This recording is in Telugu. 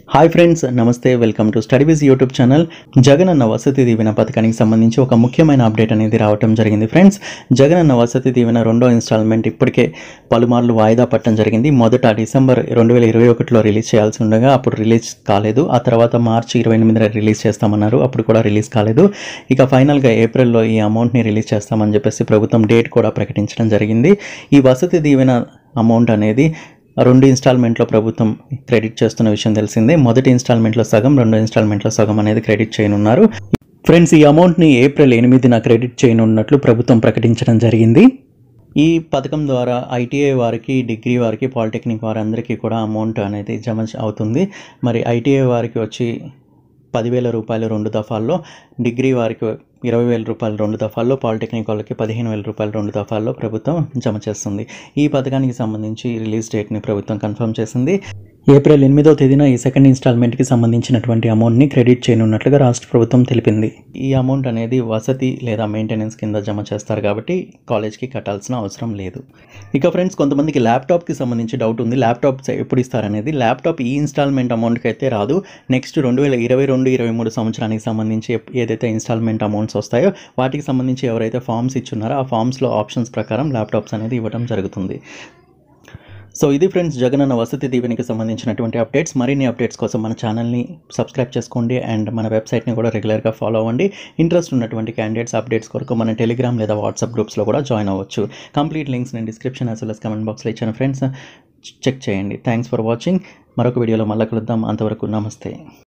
హాయ్ ఫ్రెండ్స్, నమస్తే. Welcome to study wiz YouTube channel. Jagananna Vasathi Deevena పథకానికి సంబంధించి ఒక ముఖ్యమైన అప్డేట్ అనేది రావడం జరిగింది. ఫ్రెండ్స్, జగనన్న వసతి దీవెన రెండో ఇన్స్టాల్మెంట్ ఇప్పటికే పలుమార్లు వాయిదా పట్టడం జరిగింది. మొదట డిసెంబర్ 2021లో రిలీజ్ చేయాల్సి ఉండగా అప్పుడు రిలీజ్ కాలేదు. ఆ తర్వాత మార్చి 28న రిలీజ్ చేస్తామన్నారు, అప్పుడు కూడా రిలీజ్ కాలేదు. ఇక ఫైనల్గా ఏప్రిల్లో ఈ అమౌంట్ని రిలీజ్ చేస్తామని చెప్పేసి ప్రభుత్వం డేట్ కూడా ప్రకటించడం జరిగింది. ఈ వసతి దీవెన అమౌంట్ అనేది రెండు ఇన్స్టాల్మెంట్లో ప్రభుత్వం క్రెడిట్ చేస్తున్న విషయం తెలిసిందే. మొదటి ఇన్స్టాల్మెంట్లో సగం, రెండో ఇన్స్టాల్మెంట్లో సగం అనేది క్రెడిట్ చేయనున్నారు. ఫ్రెండ్స్, ఈ అమౌంట్ని ఏప్రిల్ 8న క్రెడిట్ చేయనున్నట్లు ప్రభుత్వం ప్రకటించడం జరిగింది. ఈ పథకం ద్వారా ఐటీఐ వారికి, డిగ్రీ వారికి, పాలిటెక్నిక్ వారందరికీ కూడా అమౌంట్ అనేది జమ అవుతుంది. మరి ఐటీఐ వారికి వచ్చి 10,000 రూపాయలు 2 దఫాల్లో, డిగ్రీ వారికి 20,000 రూపాయలు 2 దఫాల్లో, పాలిటెక్నిక్ వాళ్ళకి 15,000 రూపాయలు 2 దఫాల్లో ప్రభుత్వం జమ చేస్తుంది. ఈ పథకానికి సంబంధించి రిలీజ్ డేట్ని ప్రభుత్వం కన్ఫర్మ్ చేసింది. ఏప్రిల్ 8వ తేదీన ఈ సెకండ్ ఇన్స్టాల్మెంట్కి సంబంధించినటువంటి అమౌంట్ని క్రెడిట్ చేయనున్నట్లుగా రాష్ట్ర ప్రభుత్వం తెలిపింది. ఈ అమౌంట్ అనేది వసతి లేదా మెయింటెనెన్స్ కింద జమ చేస్తారు కాబట్టి కాలేజ్కి కట్టాల్సిన అవసరం లేదు. ఇక ఫ్రెండ్స్, కొంతమందికి ల్యాప్టాప్కి సంబంధించి డౌట్ ఉంది. ల్యాప్టాప్ ఎప్పుడు ఇస్తారనేది. ల్యాప్టాప్ ఈ ఇన్స్టాల్మెంట్ అమౌంట్కి అయితే రాదు. నెక్స్ట్ 2022-23 సంవత్సరానికి సంబంధించి ఏదైతే ఇన్స్టాల్మెంట్ అమౌంట్స్ వస్తాయో వాటికి సంబంధించి ఎవరైతే ఫామ్స్ ఇచ్చున్నారో ఆ ఫామ్స్లో ఆప్షన్స్ ప్రకారం ల్యాప్టాప్స్ అనేది ఇవ్వడం జరుగుతుంది. సో ఇది ఫ్రెండ్స్, జగనన్న వసతి దీవెనకి సంబంధించినటువంటి అప్డేట్స్. మరిన్ని అప్డేట్స్ కోసం మన ఛానల్ని సబ్స్క్రైబ్ చేసుకోండి అండ్ మన వెబ్సైట్ని కూడా రెగ్యులర్గా ఫాలో అవ్వండి. ఇంట్రెస్ట్ ఉన్నటువంటి క్యాండిడేట్స్ అప్డేట్స్ కొరకు మన టెలిగ్రామ్ లేదా వాట్సాప్ గ్రూప్స్లో కూడా జాయిన్ అవ్వచ్చు. కంప్లీట్ లింక్స్ నేను description as well as comment బాక్స్లో ఇచ్చాను ఫ్రెండ్స్, చెక్ చేయండి. Thanks for watching. మరొక వీడియోలో మళ్ళీ కలుద్దాం. అంతవరకు నమస్తే.